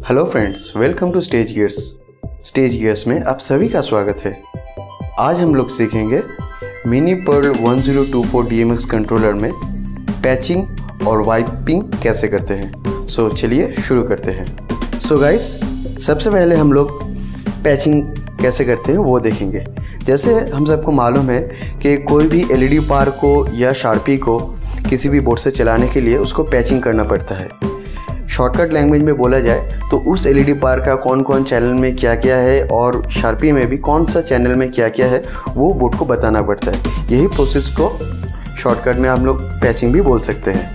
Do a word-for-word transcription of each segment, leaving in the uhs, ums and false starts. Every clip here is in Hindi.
Hello friends, welcome to Stage Gears. Stage Gears में आप सभी का स्वागत है। आज हम लोग सीखेंगे mini Pearl one zero two four D M X controller में पैचिंग और वाइपिंग कैसे करते हैं। सो so, चलिए शुरू करते हैं। सो so, गाइस, सबसे पहले हम लोग पैचिंग कैसे करते हैं वो देखेंगे। जैसे हम सबको मालूम है कि कोई भी एल ई डी पार को या शार्पी को किसी भी बोर्ड से चलाने के लिए उसको पैचिंग करना पड़ता है। शॉर्टकट लैंग्वेज में बोला जाए तो उस एल ई डी पार का कौन कौन चैनल में क्या क्या है और शार्पी में भी कौन सा चैनल में क्या क्या है वो बोर्ड को बताना पड़ता है। यही प्रोसेस को शॉर्टकट में हम लोग पैचिंग भी बोल सकते हैं।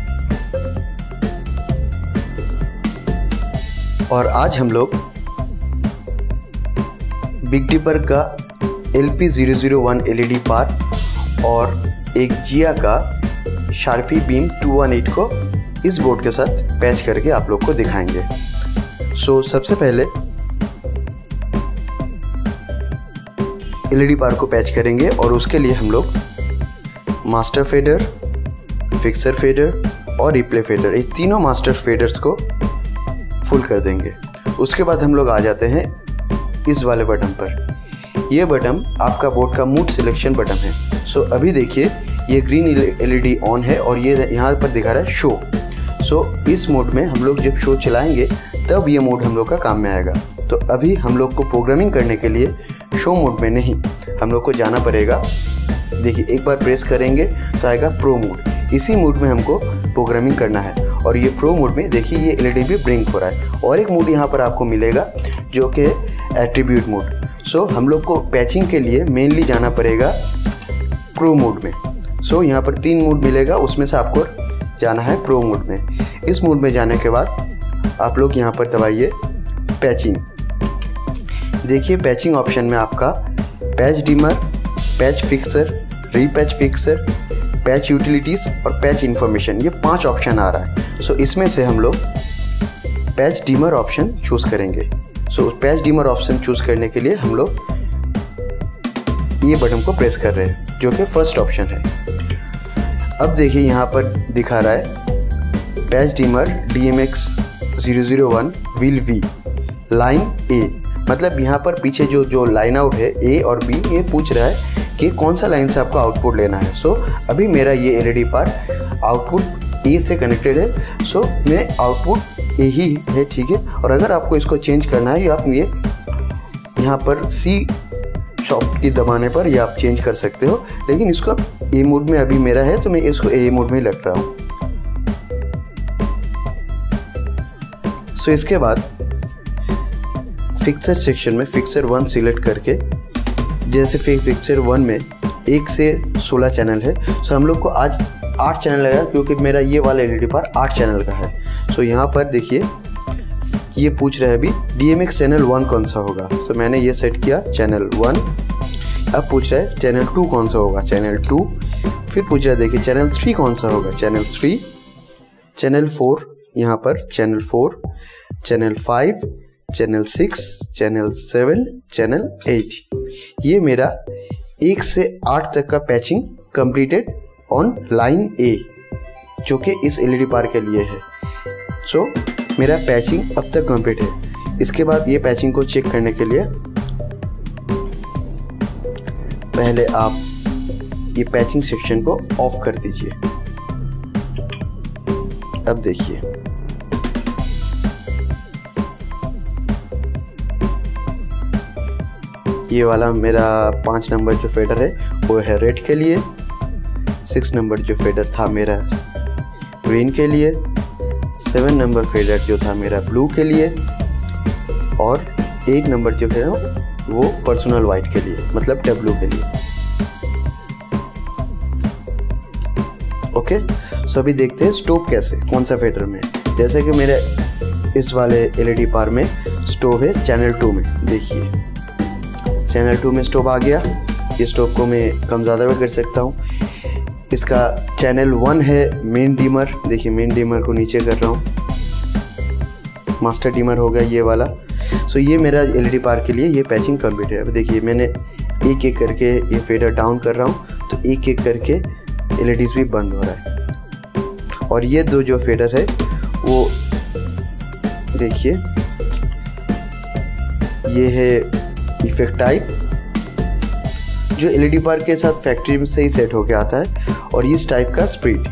और आज हम लोग बिग डिपर का L P zero zero one L E D par और एक जिया का Sharpy beam two one eight को इस बोर्ड के साथ पैच करके आप लोग को दिखाएंगे। सो so, सबसे पहले एल ई डी पार को पैच करेंगे और उसके लिए हम लोग मास्टर फेडर, फिक्सर फेडर और रिप्ले फेडर, ये तीनों मास्टर फेडर्स को फुल कर देंगे। उसके बाद हम लोग आ जाते हैं इस वाले बटन पर। यह बटन आपका बोर्ड का मूड सिलेक्शन बटन है। सो so, अभी देखिए ये green L E D on है और ये यहाँ पर दिखा रहा है शो। सो so, इस मोड में हम लोग जब शो चलाएंगे तब ये मोड हम लोग का काम में आएगा। तो अभी हम लोग को प्रोग्रामिंग करने के लिए शो मोड में नहीं, हम लोग को जाना पड़ेगा। देखिए एक बार प्रेस करेंगे तो आएगा प्रो मोड। इसी मोड में हमको प्रोग्रामिंग करना है और ये प्रो मोड में देखिए ये एल ई डी भी ब्लिंक हो रहा है। और एक मोड यहाँ पर आपको मिलेगा जो कि एट्रीब्यूट मोड। सो हम लोग को पैचिंग के लिए मेनली जाना पड़ेगा प्रो मोड में। सो यहाँ पर तीन मोड मिलेगा, उसमें से आपको जाना है प्रो मोड में। इस मोड में जाने के बाद आप लोग यहाँ पर दबाइए पैचिंग। देखिए पैचिंग ऑप्शन में आपका patch dimmer, patch fixture, repatch fixture, patch utilities और पैच इन्फॉर्मेशन, ये पांच ऑप्शन आ रहा है। सो इसमें से हम लोग पैच डिमर ऑप्शन चूज़ करेंगे। So patch dimmer option choose करने के लिए हम लोग ये बटन को प्रेस कर रहे हैं जो कि फर्स्ट ऑप्शन है। अब देखिए यहाँ पर दिखा रहा है patch dimmer D M X zero zero one will be line A, मतलब यहाँ पर पीछे जो जो लाइन आउट है ए और बी, ये पूछ रहा है कि कौन सा लाइन से आपको आउटपुट लेना है। सो so, अभी मेरा ये L E D par output A से कनेक्टेड है। सो so, मैं आउटपुट ए ही है, ठीक है। और अगर आपको इसको चेंज करना है या आप ये यहाँ पर सी शॉफ्ट की दबाने पर ये आप चेंज कर सकते हो, लेकिन इसको अब ए मोड में अभी मेरा है तो मैं इसको ए मोड में लग रहा हूँ। सो so, इसके बाद फिक्सर सेक्शन में फिक्सर वन सिलेक्ट करके, जैसे फिक्सर वन में एक से सोलह चैनल है। सो so, हम लोग को आज आठ चैनल लगा क्योंकि मेरा ये वाला एल ई डी पार आठ चैनल का है। सो so, यहाँ पर देखिए ये पूछ रहा है अभी D M X channel one कौन सा होगा। सो so, मैंने ये सेट किया चैनल वन। अब पूछ रहा है चैनल टू कौन सा होगा, चैनल टू। फिर पूछ रहा है देखिए चैनल थ्री कौन सा होगा, चैनल थ्री। चैनल फोर यहाँ पर channel four, channel five, channel six, channel seven, channel eight. ये मेरा एक से आठ तक का patching completed on line A जो कि इस एल ई डी पार के लिए है। सो so, मेरा पैचिंग अब तक कंप्लीट है। इसके बाद ये पैचिंग को चेक करने के लिए पहले आप ये पैचिंग सेक्शन को ऑफ कर दीजिए। अब देखिए ये वाला मेरा पाँच नंबर जो फेडर है वो है रेड के लिए, सिक्स नंबर जो फेडर था मेरा ग्रीन के लिए, सेवन नंबर फेडर जो था मेरा ब्लू के लिए और एट नंबर जो फेडर वो पर्सनल वाइट के लिए, मतलब डब्लू के लिए। ओके, सो अभी देखते हैं स्टोव कैसे कौन सा फेडर में। जैसे कि मेरे इस वाले एल ई डी पार में स्टोव है चैनल टू में। देखिए चैनल टू में स्टोव आ गया। ये स्टोव को मैं कम ज़्यादा भी कर सकता हूँ। इसका चैनल वन है मेन डीमर। देखिए मेन डीमर को नीचे कर रहा हूँ। मास्टर डीमर हो गया ये वाला। सो ये मेरा एल ई डी पार के लिए ये पैचिंग कंप्लीट है। अब देखिए मैंने एक एक करके ये फेडर डाउन कर रहा हूँ तो एक एक करके एल ई डीज़ भी बंद हो रहा है। और ये दो जो फेडर है वो देखिए ये है इफेक्ट टाइप जो एलईडी बार के साथ फैक्ट्री से ही सेट होके आता है, और इस टाइप का स्प्रिट।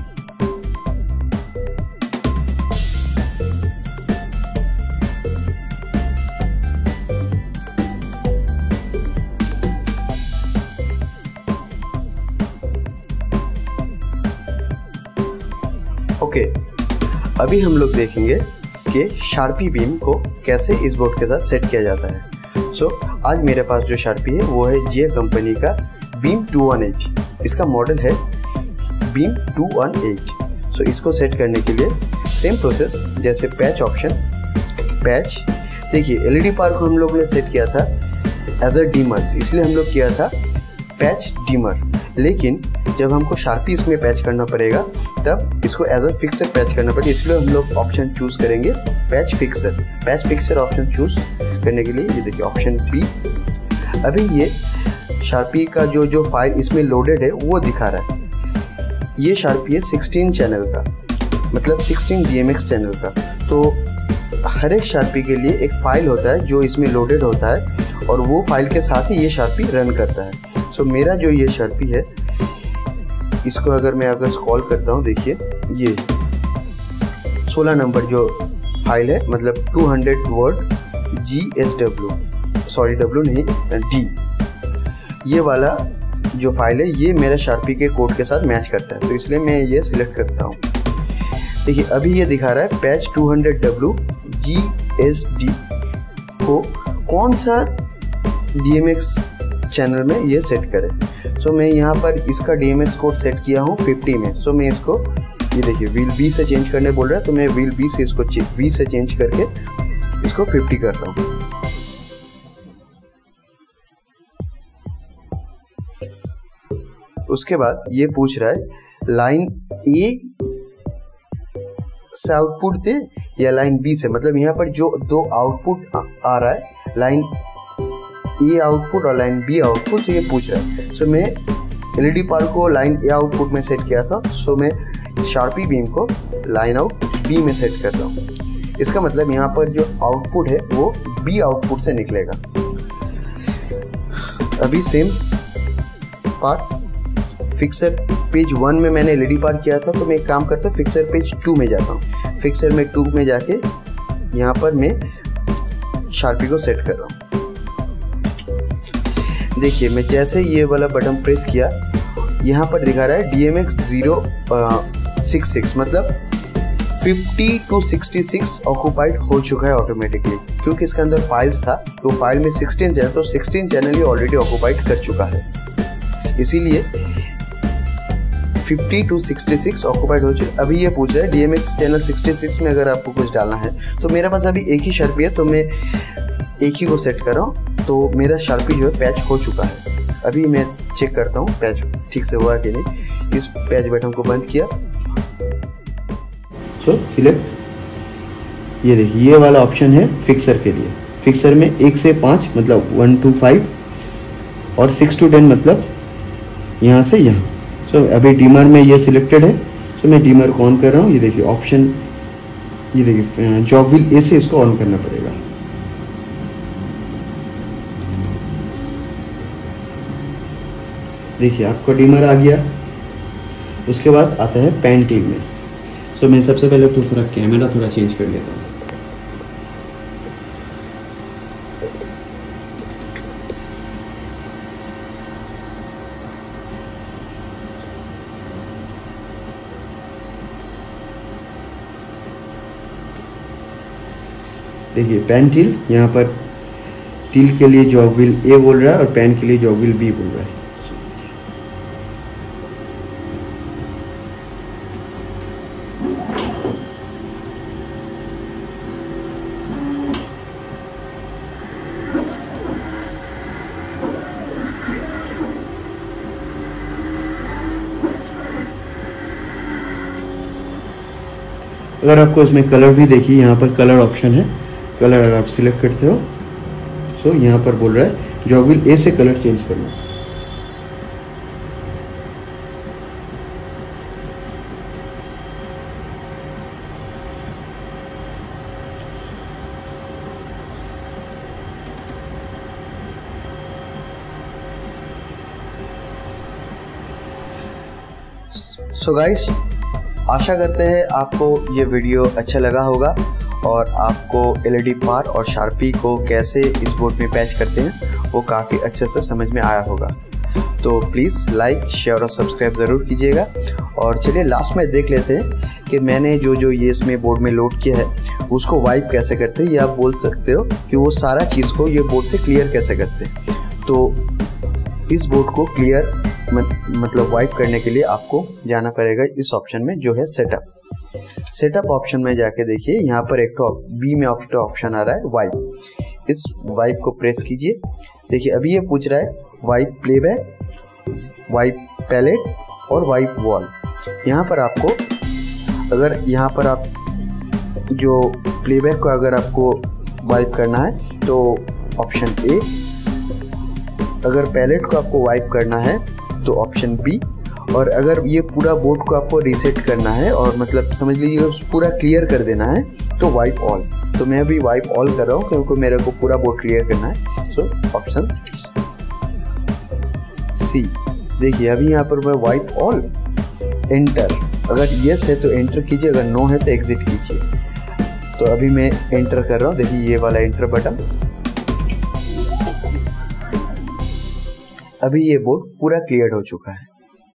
ओके okay, अभी हम लोग देखेंगे कि शार्पी बीम को कैसे इस बोर्ड के साथ सेट किया जाता है। सो so, आज मेरे पास जो शार्पी है वो है जिया कंपनी का बीम टू वन एट। इसका मॉडल है beam two one eight. So इसको सेट करने के लिए सेम प्रोसेस जैसे पैच ऑप्शन, पैच देखिए एलईडी पावर को हम लोग ने सेट किया था एज अ डीमर्स, इसलिए हम लोग किया था पैच डीमर। लेकिन जब हमको शार्पी इसमें पैच करना पड़ेगा तब इसको एज अ फिक्सर पैच करना पड़ेगा, इसलिए हम लोग ऑप्शन चूज करेंगे patch fixture. Patch fixture option choose करने के लिए ये देखिए ऑप्शन बी। अभी ये शार्पी का जो जो फाइल इसमें लोडेड है वो दिखा रहा है। ये शार्पी है सिक्सटीन चैनल का, मतलब सिक्सटीन डीएमएक्स चैनल का। तो हर एक शार्पी के लिए एक फाइल होता है जो इसमें लोडेड होता है, और वो फाइल के साथ ही ये शार्पी रन करता है। सो so, मेरा जो ये शार्पी है इसको अगर मैं अगर स्क्रॉल करता हूँ, देखिए ये सोलह नंबर जो फाइल है, मतलब two hundred word G S W, sorry W नहीं डी, ये वाला जो फाइल है ये मेरा शार्पी के कोड के साथ मैच करता है, तो इसलिए मैं ये सिलेक्ट करता हूँ। देखिए अभी ये दिखा रहा है patch two hundred W G S D को कौन सा डीएमएक्स चैनल में ये सेट करें। सो so, मैं यहाँ पर इसका डीएमएक्स कोड सेट किया हूँ फिफ्टी में। सो so, मैं इसको ये देखिए व्हील बी से चेंज करने बोल रहा है, तो मैं व्हील बी से इसको वी से चेंज करके इसको फिफ्टी कर रहा हूँ। उसके बाद ये पूछ रहा है लाइन ए से आउटपुट दे या लाइन बी से, मतलब यहाँ पर जो दो आउटपुट आ, आ रहा है लाइन ए आउटपुट और लाइन बी आउटपुट, सो ये पूछ रहा है। सो मैं एलईडी पावर को लाइन ए आउटपुट में सेट किया था, सो मैं शार्पी बीम को लाइन आउट बी में सेट कर रहा हूँ। इसका मतलब यहाँ पर जो आउटपुट है वो बी आउटपुट से निकलेगा। अभी same part fixture page one में मैंने एलईडी पावर किया था, तो मैं एक काम करता हूँ फिक्सर पेज टू में जाता हूँ। फिक्सर में टू में जाके यहाँ पर मैं शार्पी को सेट कर रहा हूँ। देखिए मैं जैसे ये वाला बटन प्रेस किया, यहाँ पर दिखा रहा है डीएमएक्स ज़ीरो सिक्स सिक्स, मतलब fifty two sixty six occupied हो चुका है ऑटोमेटिकली, क्योंकि इसके अंदर फाइल्स था तो फाइल में सिक्सटीन चैनल, तो सिक्सटीन चैनल ही ऑलरेडी ऑक्यूपाइड कर चुका है, इसीलिए fifty two sixty six occupied हो चुका। अभी ये पूछ रहा है डीएमएक्स चैनल सिक्सटी सिक्स में अगर आपको कुछ डालना है, तो मेरे पास अभी एक ही शार्पी है तो मैं एक ही को सेट कर रहा हूँ, तो मेरा शार्पी जो है पैच हो चुका है। अभी मैं चेक करता हूँ पैच ठीक से हुआ कि नहीं। इस पैच बटन को बंद किया, सो सिलेक्ट, ये देखिए ये वाला ऑप्शन है फिक्सर के लिए। फिक्सर में एक से पाँच मतलब वन टू फाइव और सिक्स टू टेन मतलब यहाँ से यहाँ। सो so, अभी डीमर में ये सिलेक्टेड है, सो so, मैं डीमर को ऑन कर रहा हूँ। ये देखिए ऑप्शन, ये देखिए जॉब व्हील ए से इसको ऑन करना पड़ेगा। देखिए आपका डीमर आ गया। उसके बाद आता है पेन टील में। सो so, मैं सबसे पहले तो थोड़ा कैमरा थोड़ा चेंज कर लेता हूँ। देखिए पेन टील, यहाँ पर टील के लिए जॉब व्हील ए बोल रहा है और पेन के लिए जॉब व्हील बी बोल रहा है। अगर आपको इसमें कलर भी देखिए, यहाँ पर कलर ऑप्शन है, कलर अगर आप सिलेक्ट करते हो, सो यहाँ पर बोल रहा है जॉब व्हील ए से कलर चेंज करना। सो गाइस, आशा करते हैं आपको ये वीडियो अच्छा लगा होगा और आपको एलईडी पार और शार्पी को कैसे इस बोर्ड में पैच करते हैं वो काफ़ी अच्छे से समझ में आया होगा। तो प्लीज़ लाइक, शेयर और सब्सक्राइब ज़रूर कीजिएगा। और चलिए लास्ट में देख लेते हैं कि मैंने जो जो ये इसमें बोर्ड में लोड किया है उसको वाइप कैसे करते हैं, या आप बोल सकते हो कि वो सारा चीज़ को ये बोर्ड से क्लियर कैसे करते हैं। तो इस बोर्ड को क्लियर मतलब वाइप करने के लिए आपको जाना पड़ेगा इस ऑप्शन में जो है सेटअप। सेटअप ऑप्शन में जाके देखिए, यहाँ पर एक तो बी में ऑप्शन आ रहा है वाइप। इस वाइप को प्रेस कीजिए। देखिए अभी ये पूछ रहा है वाइप प्लेबैक, वाइप पैलेट और वाइप वॉल। यहाँ पर आपको अगर यहाँ पर आप जो प्लेबैक को अगर आपको वाइप करना है तो ऑप्शन ए, अगर पैलेट को आपको वाइप करना है तो ऑप्शन बी, और अगर ये पूरा बोर्ड को आपको रीसेट करना है और मतलब समझ लीजिए पूरा क्लियर कर देना है तो वाइप ऑल। तो मैं अभी वाइप ऑल कर रहा हूँ क्योंकि मेरे को पूरा बोर्ड क्लियर करना है। So option C. देखिए अभी यहाँ पर मैं वाइप ऑल, एंटर। अगर यस है तो एंटर कीजिए, अगर नो है तो एग्जिट कीजिए। तो अभी मैं एंटर कर रहा हूँ। देखिए ये वाला एंटर बटन, अभी ये बोर्ड पूरा क्लियर हो चुका है।